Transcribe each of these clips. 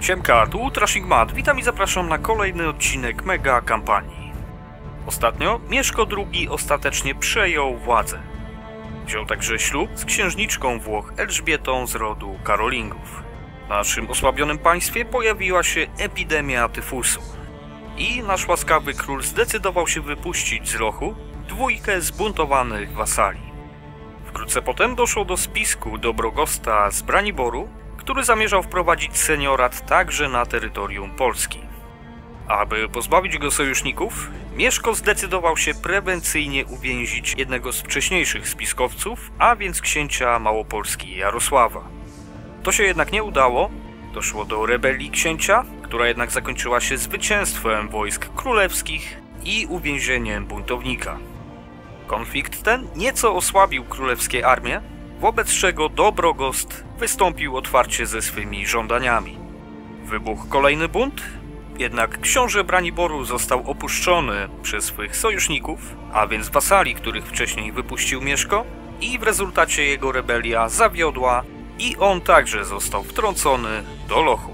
Siemka, tu Trashing, witam i zapraszam na kolejny odcinek mega kampanii. Ostatnio Mieszko II ostatecznie przejął władzę. Wziął także ślub z księżniczką Włoch Elżbietą z rodu Karolingów. W naszym osłabionym państwie pojawiła się epidemia tyfusu. I nasz łaskawy król zdecydował się wypuścić z lochu dwójkę zbuntowanych wasali. Wkrótce potem doszło do spisku Dobrogosta z Braniboru, który zamierzał wprowadzić seniorat także na terytorium Polski. Aby pozbawić go sojuszników, Mieszko zdecydował się prewencyjnie uwięzić jednego z wcześniejszych spiskowców, a więc księcia Małopolski Jarosława. To się jednak nie udało, doszło do rebelii księcia, która jednak zakończyła się zwycięstwem wojsk królewskich i uwięzieniem buntownika. Konflikt ten nieco osłabił królewskie armie, wobec czego Dobrogost wystąpił otwarcie ze swymi żądaniami. Wybuchł kolejny bunt, jednak książę Braniboru został opuszczony przez swych sojuszników, a więc wasali, których wcześniej wypuścił Mieszko, i w rezultacie jego rebelia zawiodła i on także został wtrącony do lochu.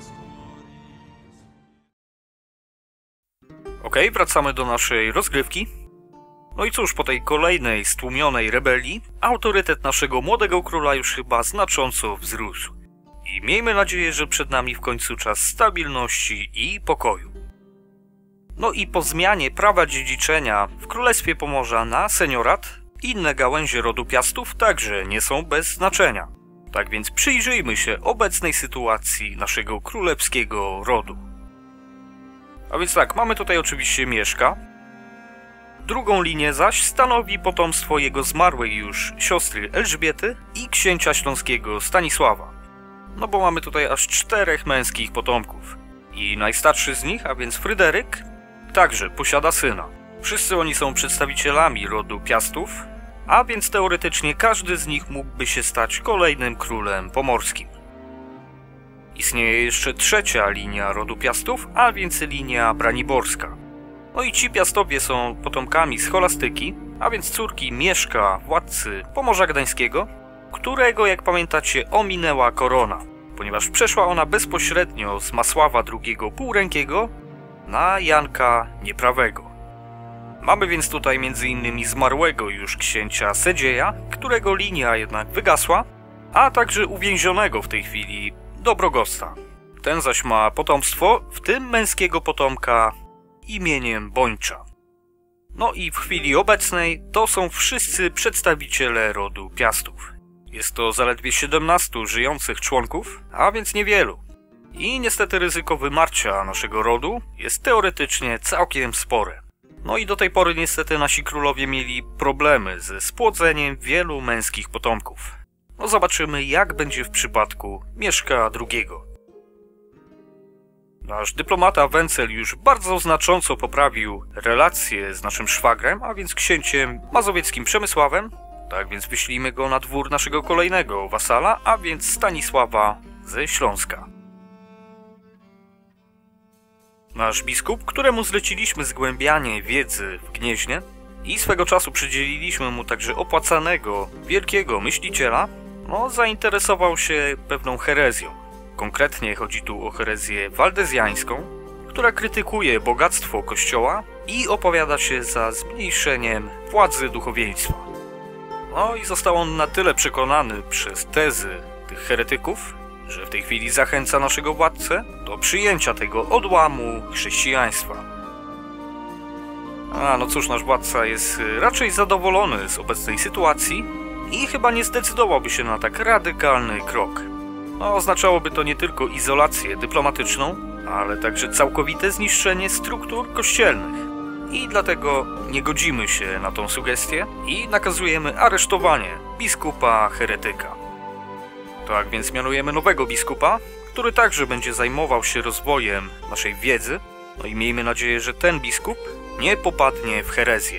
Okej, wracamy do naszej rozgrywki. No i cóż, po tej kolejnej stłumionej rebelii autorytet naszego młodego króla już chyba znacząco wzrósł. I miejmy nadzieję, że przed nami w końcu czas stabilności i pokoju. No i po zmianie prawa dziedziczenia w Królestwie Pomorza na seniorat, inne gałęzie rodu Piastów także nie są bez znaczenia. Tak więc przyjrzyjmy się obecnej sytuacji naszego królewskiego rodu. A więc tak, mamy tutaj oczywiście Mieszka. Drugą linię zaś stanowi potomstwo jego zmarłej już siostry Elżbiety i księcia śląskiego Stanisława. No bo mamy tutaj aż 4 męskich potomków. I najstarszy z nich, a więc Fryderyk, także posiada syna. Wszyscy oni są przedstawicielami rodu Piastów, a więc teoretycznie każdy z nich mógłby się stać kolejnym królem pomorskim. Istnieje jeszcze trzecia linia rodu Piastów, a więc linia braniborska. No i ci Piastowie są potomkami scholastyki, a więc córki Mieszka, władcy Pomorza Gdańskiego, którego, jak pamiętacie, ominęła korona, ponieważ przeszła ona bezpośrednio z Masława II Półrękiego na Janka Nieprawego. Mamy więc tutaj m.in. zmarłego już księcia Sedzieja, którego linia jednak wygasła, a także uwięzionego w tej chwili Dobrogosta. Ten zaś ma potomstwo, w tym męskiego potomka imieniem Bończa. No i w chwili obecnej to są wszyscy przedstawiciele rodu Piastów. Jest to zaledwie 17 żyjących członków, a więc niewielu. I niestety ryzyko wymarcia naszego rodu jest teoretycznie całkiem spore. No i do tej pory niestety nasi królowie mieli problemy ze spłodzeniem wielu męskich potomków. No zobaczymy, jak będzie w przypadku Mieszka II. Nasz dyplomata Wencel już bardzo znacząco poprawił relacje z naszym szwagrem, a więc księciem mazowieckim Przemysławem. Tak więc wyślijmy go na dwór naszego kolejnego wasala, a więc Stanisława ze Śląska. Nasz biskup, któremu zleciliśmy zgłębianie wiedzy w Gnieźnie i swego czasu przydzieliliśmy mu także opłacanego, wielkiego myśliciela, zainteresował się pewną herezją. Konkretnie chodzi tu o herezję waldezjańską, która krytykuje bogactwo Kościoła i opowiada się za zmniejszeniem władzy duchowieństwa. No i został on na tyle przekonany przez tezy tych heretyków, że w tej chwili zachęca naszego władcę do przyjęcia tego odłamu chrześcijaństwa. No cóż, nasz władca jest raczej zadowolony z obecnej sytuacji i chyba nie zdecydowałby się na tak radykalny krok. Oznaczałoby to nie tylko izolację dyplomatyczną, ale także całkowite zniszczenie struktur kościelnych. I dlatego nie godzimy się na tą sugestię i nakazujemy aresztowanie biskupa heretyka. Tak więc mianujemy nowego biskupa, który także będzie zajmował się rozwojem naszej wiedzy, i miejmy nadzieję, że ten biskup nie popadnie w herezję.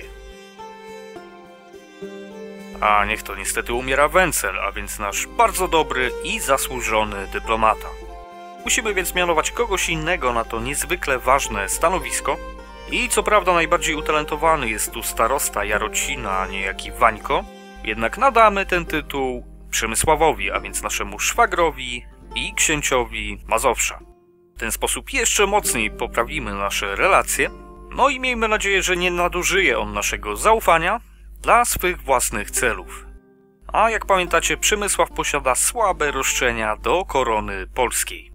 A niech to niestety umiera Wencel, a więc nasz bardzo dobry i zasłużony dyplomata. Musimy więc mianować kogoś innego na to niezwykle ważne stanowisko. I co prawda najbardziej utalentowany jest tu starosta Jarocina, a niejaki Wańko, jednak nadamy ten tytuł Przemysławowi, a więc naszemu szwagrowi i księciowi Mazowsza. W ten sposób jeszcze mocniej poprawimy nasze relacje. No i miejmy nadzieję, że nie nadużyje on naszego zaufania dla swych własnych celów. A jak pamiętacie, Przemysław posiada słabe roszczenia do korony polskiej.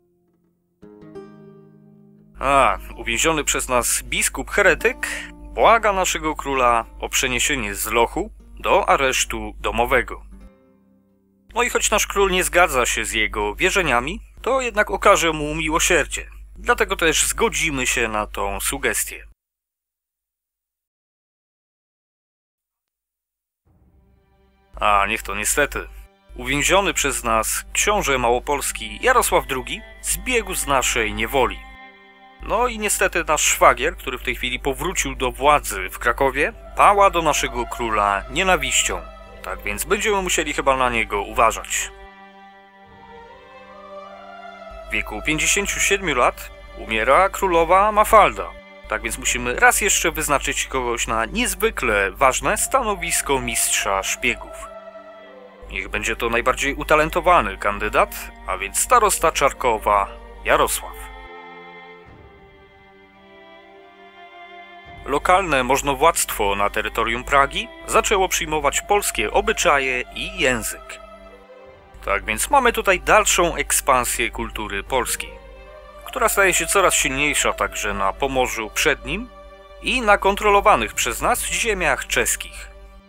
Uwięziony przez nas biskup heretyk błaga naszego króla o przeniesienie z lochu do aresztu domowego. No i choć nasz król nie zgadza się z jego wierzeniami, to jednak okaże mu miłosierdzie. Dlatego też zgodzimy się na tą sugestię. Niech to niestety. Uwięziony przez nas książę małopolski Jarosław II zbiegł z naszej niewoli. No i niestety nasz szwagier, który w tej chwili powrócił do władzy w Krakowie, pała do naszego króla nienawiścią. Tak więc będziemy musieli chyba na niego uważać. W wieku 57 lat umiera królowa Mafalda. Tak więc musimy raz jeszcze wyznaczyć kogoś na niezwykle ważne stanowisko mistrza szpiegów. Niech będzie to najbardziej utalentowany kandydat, a więc starosta Czarkowa Jarosław. Lokalne możnowładztwo na terytorium Pragi zaczęło przyjmować polskie obyczaje i język. Tak więc mamy tutaj dalszą ekspansję kultury polskiej, która staje się coraz silniejsza także na Pomorzu Przednim i na kontrolowanych przez nas ziemiach czeskich.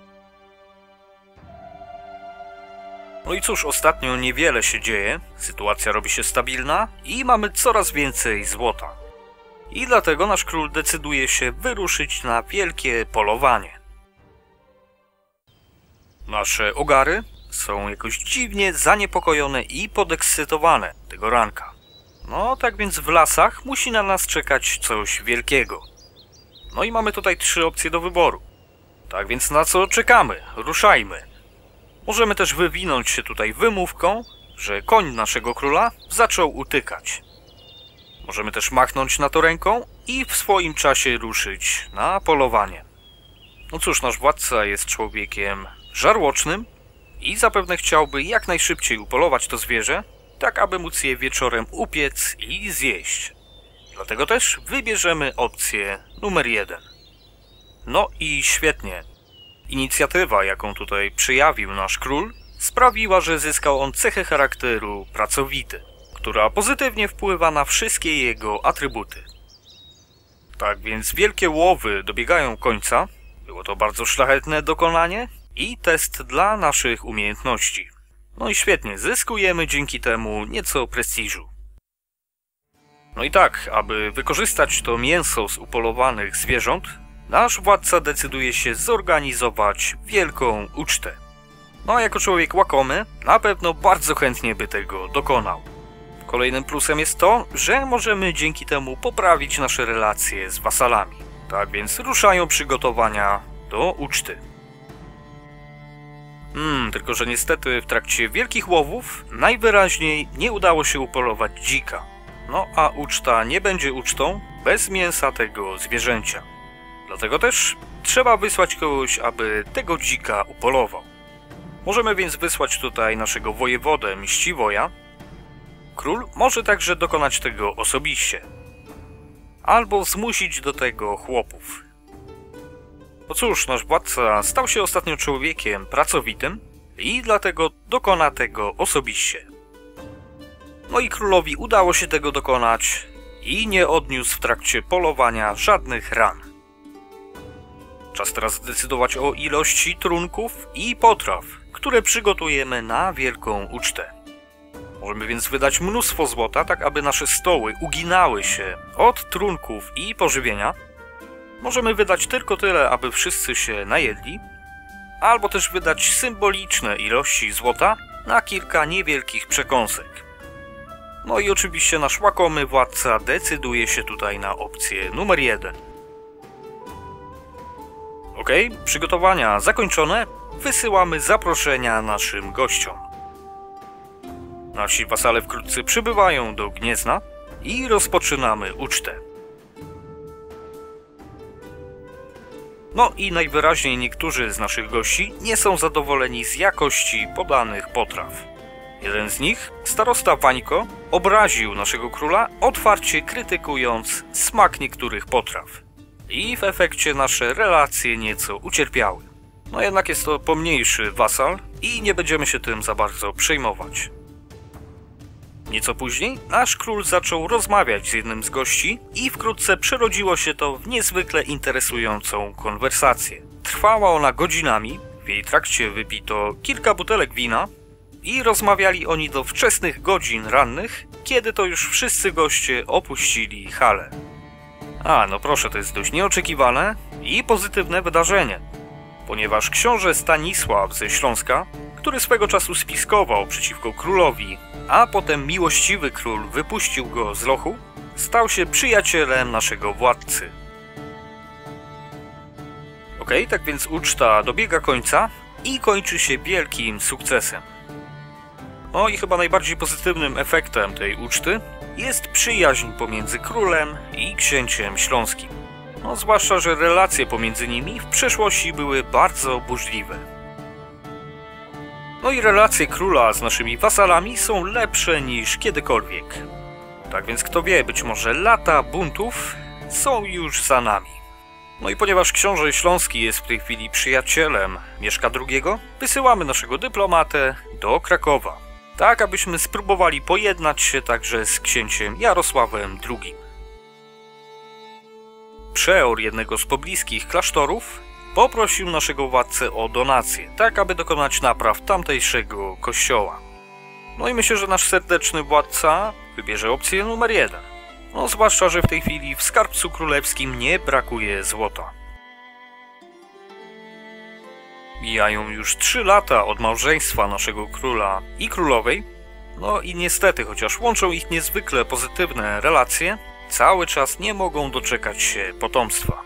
No i cóż, ostatnio niewiele się dzieje, sytuacja robi się stabilna i mamy coraz więcej złota. I dlatego nasz król decyduje się wyruszyć na wielkie polowanie. Nasze ogary są jakoś dziwnie zaniepokojone i podekscytowane tego ranka. No tak więc w lasach musi na nas czekać coś wielkiego. No i mamy tutaj 3 opcje do wyboru. Tak więc na co czekamy? Ruszajmy. Możemy też wywinąć się tutaj wymówką, że koń naszego króla zaczął utykać. Możemy też machnąć na to ręką i w swoim czasie ruszyć na polowanie. No cóż, nasz władca jest człowiekiem żarłocznym i zapewne chciałby jak najszybciej upolować to zwierzę, tak aby móc je wieczorem upiec i zjeść. Dlatego też wybierzemy opcję numer 1. No i świetnie. Inicjatywa, jaką tutaj przejawił nasz król, sprawiła, że zyskał on cechę charakteru pracowity, która pozytywnie wpływa na wszystkie jego atrybuty. Tak więc wielkie łowy dobiegają końca. Było to bardzo szlachetne dokonanie i test dla naszych umiejętności. No i świetnie, zyskujemy dzięki temu nieco prestiżu. No i tak, aby wykorzystać to mięso z upolowanych zwierząt, nasz władca decyduje się zorganizować wielką ucztę. No a jako człowiek łakomy, na pewno bardzo chętnie by tego dokonał. Kolejnym plusem jest to, że możemy dzięki temu poprawić nasze relacje z wasalami. Tak więc ruszają przygotowania do uczty. Tylko że niestety w trakcie wielkich łowów najwyraźniej nie udało się upolować dzika. No a uczta nie będzie ucztą bez mięsa tego zwierzęcia. Dlatego też trzeba wysłać kogoś, aby tego dzika upolował. Możemy więc wysłać tutaj naszego wojewodę Mściwoja. Król może także dokonać tego osobiście. Albo zmusić do tego chłopów. No cóż, nasz władca stał się ostatnio człowiekiem pracowitym i dlatego dokona tego osobiście. No i królowi udało się tego dokonać i nie odniósł w trakcie polowania żadnych ran. Czas teraz zdecydować o ilości trunków i potraw, które przygotujemy na wielką ucztę. Możemy więc wydać mnóstwo złota, tak aby nasze stoły uginały się od trunków i pożywienia. Możemy wydać tylko tyle, aby wszyscy się najedli, albo też wydać symboliczne ilości złota na kilka niewielkich przekąsek. No i oczywiście nasz łakomy władca decyduje się tutaj na opcję numer 1. Ok, przygotowania zakończone, wysyłamy zaproszenia naszym gościom. Nasi wasale wkrótce przybywają do Gniezna i rozpoczynamy ucztę. No i najwyraźniej niektórzy z naszych gości nie są zadowoleni z jakości podanych potraw. Jeden z nich, starosta Wańko, obraził naszego króla, otwarcie krytykując smak niektórych potraw. I w efekcie nasze relacje nieco ucierpiały. No jednak jest to pomniejszy wasal i nie będziemy się tym za bardzo przejmować. Nieco później nasz król zaczął rozmawiać z jednym z gości i wkrótce przerodziło się to w niezwykle interesującą konwersację. Trwała ona godzinami, w jej trakcie wypito kilka butelek wina i rozmawiali oni do wczesnych godzin rannych, kiedy to już wszyscy goście opuścili halę. No proszę, to jest dość nieoczekiwane i pozytywne wydarzenie, ponieważ książę Stanisław ze Śląska, który swego czasu spiskował przeciwko królowi, a potem miłościwy król wypuścił go z lochu, stał się przyjacielem naszego władcy. Tak więc uczta dobiega końca i kończy się wielkim sukcesem. No i chyba najbardziej pozytywnym efektem tej uczty jest przyjaźń pomiędzy królem i księciem śląskim. Zwłaszcza, że relacje pomiędzy nimi w przeszłości były bardzo burzliwe. No i relacje króla z naszymi wasalami są lepsze niż kiedykolwiek. Tak więc kto wie, być może lata buntów są już za nami. No i ponieważ książę śląski jest w tej chwili przyjacielem Mieszka II, wysyłamy naszego dyplomatę do Krakowa, tak abyśmy spróbowali pojednać się także z księciem Jarosławem II. Przeor jednego z pobliskich klasztorów poprosił naszego władcę o donację, tak aby dokonać napraw tamtejszego kościoła. No i myślę, że nasz serdeczny władca wybierze opcję numer 1. Zwłaszcza, że w tej chwili w skarbcu królewskim nie brakuje złota. Mijają już 3 lata od małżeństwa naszego króla i królowej. No i niestety, chociaż łączą ich niezwykle pozytywne relacje, cały czas nie mogą doczekać się potomstwa.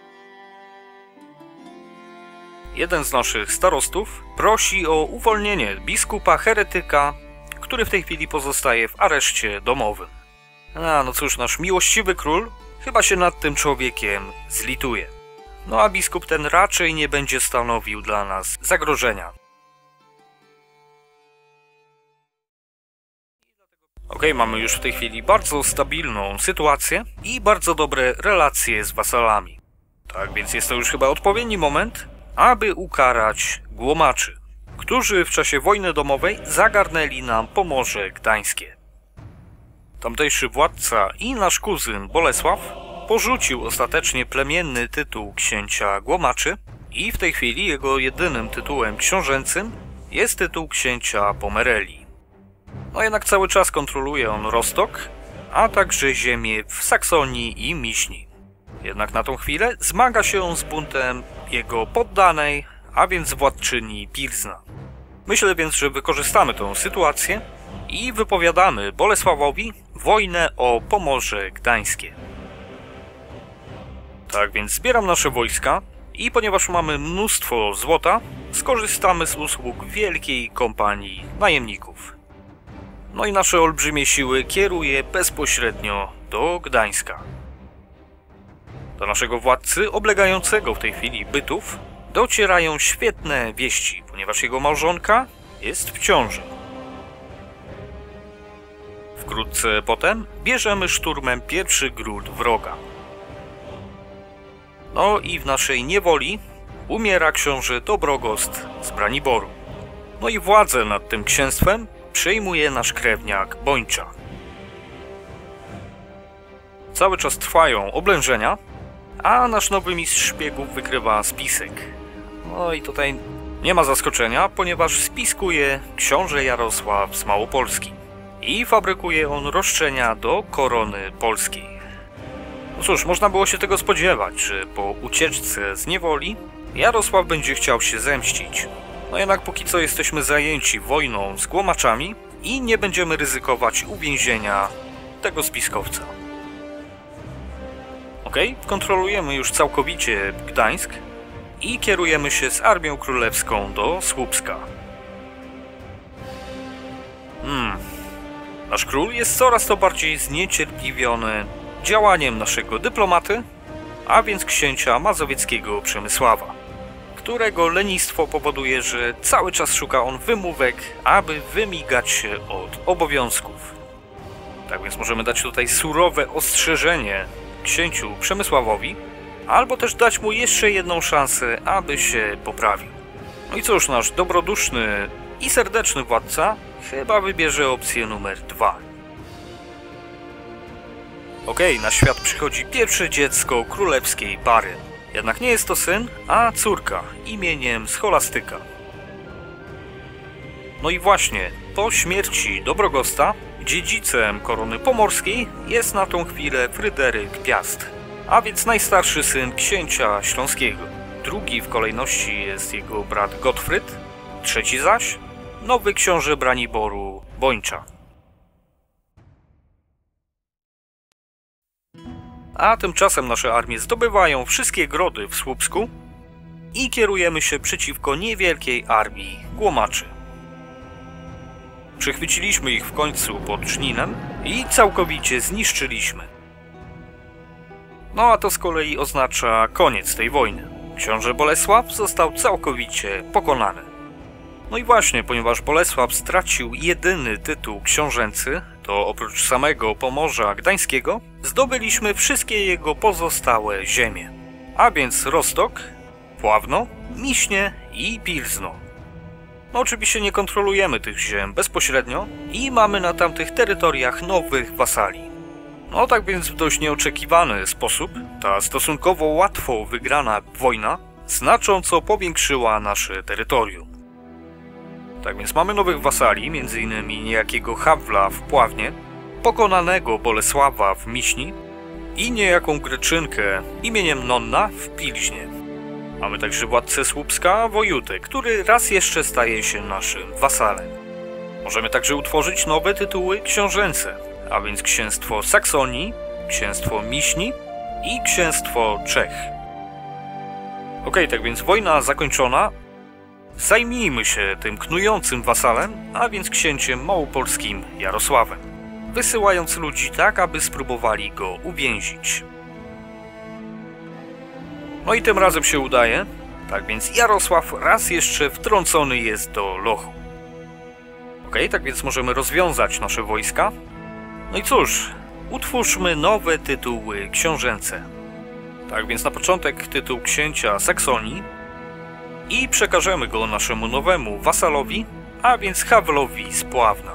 Jeden z naszych starostów prosi o uwolnienie biskupa heretyka, który w tej chwili pozostaje w areszcie domowym. No cóż, nasz miłościwy król chyba się nad tym człowiekiem zlituje. A biskup ten raczej nie będzie stanowił dla nas zagrożenia. Mamy już w tej chwili bardzo stabilną sytuację i bardzo dobre relacje z wasalami. Tak więc jest to już chyba odpowiedni moment, aby ukarać głomaczy, którzy w czasie wojny domowej zagarnęli nam Pomorze Gdańskie. Tamtejszy władca i nasz kuzyn Bolesław porzucił ostatecznie plemienny tytuł księcia głomaczy i w tej chwili jego jedynym tytułem książęcym jest tytuł księcia Pomerelii. Jednak cały czas kontroluje on Rostok, a także ziemię w Saksonii i Miśni. Jednak na tą chwilę zmaga się on z buntem jego poddanej, a więc władczyni Pilzna. Myślę więc, że wykorzystamy tę sytuację i wypowiadamy Bolesławowi wojnę o Pomorze Gdańskie. Tak więc zbieram nasze wojska i ponieważ mamy mnóstwo złota, skorzystamy z usług wielkiej kompanii najemników. No i nasze olbrzymie siły kieruje bezpośrednio do Gdańska. Do naszego władcy oblegającego w tej chwili Bytów docierają świetne wieści, ponieważ jego małżonka jest w ciąży. Wkrótce potem bierzemy szturmem pierwszy gród wroga. No i w naszej niewoli umiera książę Dobrogost z Braniboru. No i władzę nad tym księstwem przejmuje nasz krewniak Bończa. Cały czas trwają oblężenia, a nasz nowy mistrz szpiegów wykrywa spisek. No i tutaj nie ma zaskoczenia, ponieważ spiskuje książę Jarosław z Małopolski i fabrykuje on roszczenia do korony polskiej. No cóż, można było się tego spodziewać, że po ucieczce z niewoli Jarosław będzie chciał się zemścić. No jednak póki co jesteśmy zajęci wojną z głomaczami i nie będziemy ryzykować uwięzienia tego spiskowca. Kontrolujemy już całkowicie Gdańsk i kierujemy się z armią królewską do Słupska. Nasz król jest coraz to bardziej zniecierpliwiony działaniem naszego dyplomaty, a więc księcia mazowieckiego Przemysława, którego lenistwo powoduje, że cały czas szuka on wymówek, aby wymigać się od obowiązków. Tak więc możemy dać tutaj surowe ostrzeżenie księciu Przemysławowi, albo też dać mu jeszcze jedną szansę, aby się poprawił. No i cóż, nasz dobroduszny i serdeczny władca chyba wybierze opcję numer 2. Okej, na świat przychodzi pierwsze dziecko królewskiej pary. Jednak nie jest to syn, a córka imieniem Scholastyka. No i właśnie, po śmierci Dobrogosta dziedzicem korony pomorskiej jest na tą chwilę Fryderyk Piast, a więc najstarszy syn księcia śląskiego. Drugi w kolejności jest jego brat Gottfryd, trzeci zaś nowy książę Braniboru Bończa. A tymczasem nasze armie zdobywają wszystkie grody w Słupsku i kierujemy się przeciwko niewielkiej armii Głomaczy. Przechwyciliśmy ich w końcu pod Żninem i całkowicie zniszczyliśmy. No a to z kolei oznacza koniec tej wojny. Książę Bolesław został całkowicie pokonany. No i właśnie, ponieważ Bolesław stracił jedyny tytuł książęcy, to oprócz samego Pomorza Gdańskiego zdobyliśmy wszystkie jego pozostałe ziemie. A więc Rostok, Pławno, Miśnie i Pilzno. No oczywiście nie kontrolujemy tych ziem bezpośrednio i mamy na tamtych terytoriach nowych wasali. No tak więc w dość nieoczekiwany sposób ta stosunkowo łatwo wygrana wojna znacząco powiększyła nasze terytorium. Tak więc mamy nowych wasali, m.in. niejakiego Hawla w Pławnie, pokonanego Bolesława w Miśni i niejaką Greczynkę imieniem Nonna w Pilźnie. Mamy także władcę Słupska, Wojutę, który raz jeszcze staje się naszym wasalem. Możemy także utworzyć nowe tytuły książęce, a więc księstwo Saksonii, księstwo Miśni i księstwo Czech. Okej, tak więc wojna zakończona. Zajmijmy się tym knującym wasalem, a więc księciem małopolskim Jarosławem, wysyłając ludzi tak, aby spróbowali go uwięzić. No i tym razem się udaje, tak więc Jarosław raz jeszcze wtrącony jest do lochu. Okej, tak więc możemy rozwiązać nasze wojska. No i cóż, utwórzmy nowe tytuły książęce. Tak więc na początek tytuł księcia Saksonii i przekażemy go naszemu nowemu wasalowi, a więc Hawlowi z Pławna.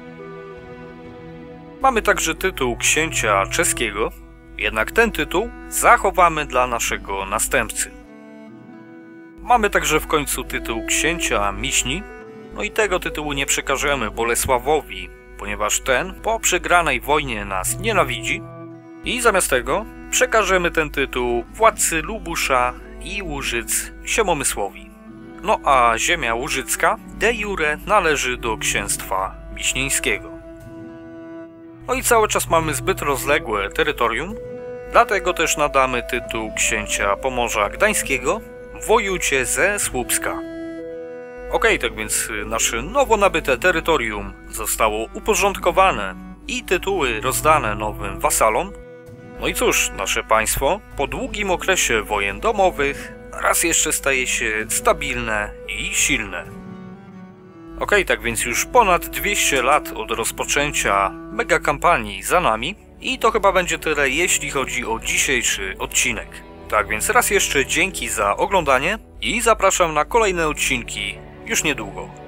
Mamy także tytuł księcia czeskiego, jednak ten tytuł zachowamy dla naszego następcy. Mamy także w końcu tytuł księcia Miśni, no i tego tytułu nie przekażemy Bolesławowi, ponieważ ten po przegranej wojnie nas nienawidzi i zamiast tego przekażemy ten tytuł władcy Lubusza i Łużyc Siemomysłowi. No a ziemia łużycka de jure należy do księstwa miśnieńskiego. No i cały czas mamy zbyt rozległe terytorium, dlatego też nadamy tytuł księcia Pomorza Gdańskiego Wojucie ze Słupska. Okej, tak więc nasze nowo nabyte terytorium zostało uporządkowane i tytuły rozdane nowym wasalom. No i cóż, nasze państwo po długim okresie wojen domowych raz jeszcze staje się stabilne i silne. Okej, tak więc już ponad 200 lat od rozpoczęcia mega kampanii za nami i to chyba będzie tyle, jeśli chodzi o dzisiejszy odcinek. Tak więc raz jeszcze dzięki za oglądanie i zapraszam na kolejne odcinki już niedługo.